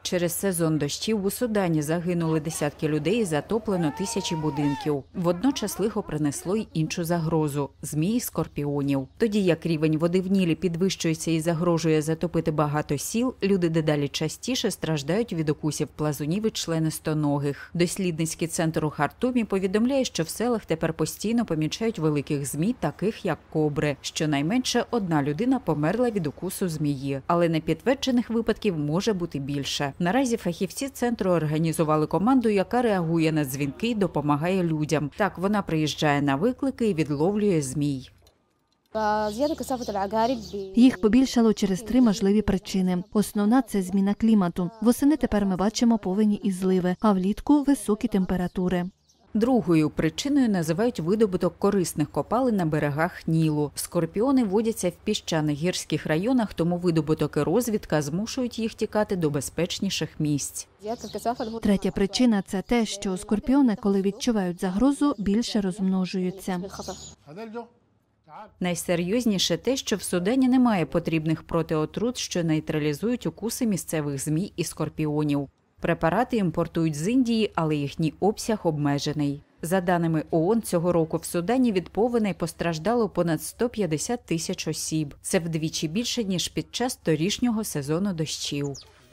Через сезон дощів у Судані загинули десятки людей і затоплено тисячі будинків. Водночас лихо принесло й іншу загрозу – змій і скорпіонів. Тоді як рівень води в Нілі підвищується і загрожує затопити багато сіл, люди дедалі частіше страждають від укусів плазунів і членистоногих. Дослідницький центр у Хартумі повідомляє, що в селах тепер постійно помічають великих змій, таких як кобри. Щонайменше одна людина померла від укусу змії. Але непідтверджених випадків може бути більше. Наразі фахівці центру організували команду, яка реагує на дзвінки і допомагає людям. Так, вона приїжджає на виклики і відловлює змій. Їх побільшало через 3 можливі причини. Основна – це зміна клімату. Восени тепер ми бачимо повені і зливи, а влітку – високі температури. Другою причиною називають видобуток корисних копалин на берегах Нілу. Скорпіони водяться в піщаних гірських районах, тому видобуток і розвідка змушують їх тікати до безпечніших місць. Третя причина – це те, що скорпіони, коли відчувають загрозу, більше розмножуються. Найсерйозніше те, що в Судані немає потрібних протиотрут, що нейтралізують укуси місцевих змій і скорпіонів. Препарати імпортують з Індії, але їхній обсяг обмежений. За даними ООН, цього року в Судані від повеней постраждало понад 150 тисяч осіб. Це вдвічі більше, ніж під час торішнього сезону дощів.